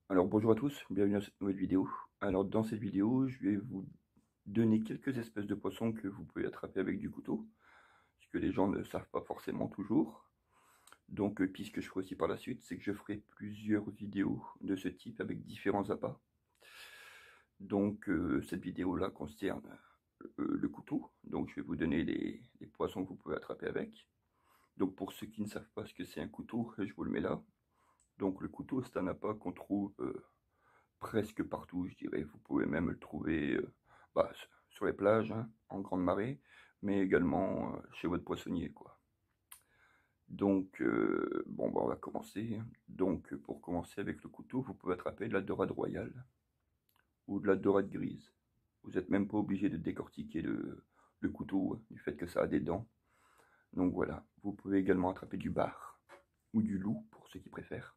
Alors bonjour à tous, bienvenue dans cette nouvelle vidéo. Alors dans cette vidéo, je vais vous donner quelques espèces de poissons que vous pouvez attraper avec du couteau, ce que les gens ne savent pas forcément toujours. Donc puis ce que je ferai aussi par la suite, c'est que je ferai plusieurs vidéos de ce type avec différents appâts. Donc cette vidéo-là concerne le couteau, donc je vais vous donner les poissons que vous pouvez attraper avec. Donc pour ceux qui ne savent pas ce que c'est un couteau, je vous le mets là. Donc le couteau, c'est un appât qu'on trouve presque partout, je dirais. Vous pouvez même le trouver sur les plages, hein, en grande marée, mais également chez votre poissonnier, quoi. Donc, on va commencer. Donc, pour commencer avec le couteau, vous pouvez attraper de la dorade royale ou de la dorade grise. Vous n'êtes même pas obligé de décortiquer le couteau, hein, du fait que ça a des dents. Donc voilà, vous pouvez également attraper du bar ou du loup, pour ceux qui préfèrent.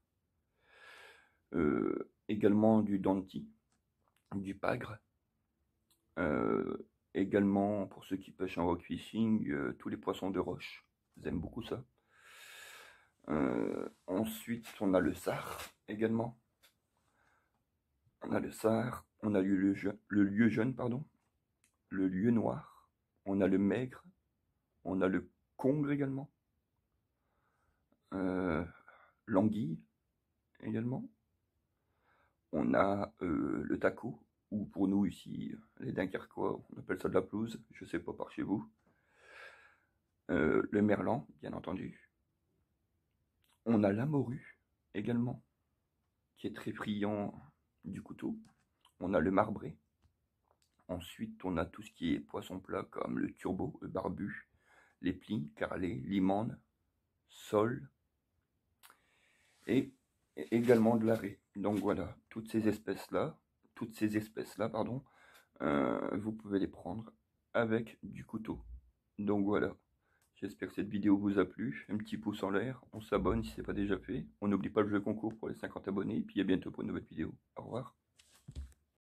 Également du danti, du pagre. Également, pour ceux qui pêchent en rock fishing, tous les poissons de roche. Ils aiment beaucoup ça. Ensuite, on a le sard également. On a le sard, on a le lieu jaune, pardon, le lieu noir, on a le maigre, on a le congre également, l'anguille également. On a le taco, ou pour nous ici, les Dunkerquois, on appelle ça de la pelouse, je sais pas par chez vous. Le merlan, bien entendu. On a la morue également, qui est très friand du couteau. On a le marbré. Ensuite, on a tout ce qui est poisson plat, comme le turbo, le barbu, les plis, carlet, limande, sole, et également de l'arrêt. Donc voilà, toutes ces espèces-là, pardon, vous pouvez les prendre avec du couteau. Donc voilà, j'espère que cette vidéo vous a plu. Un petit pouce en l'air, on s'abonne si ce n'est pas déjà fait. On n'oublie pas le jeu concours pour les 50 abonnés, et puis à bientôt pour une nouvelle vidéo. Au revoir.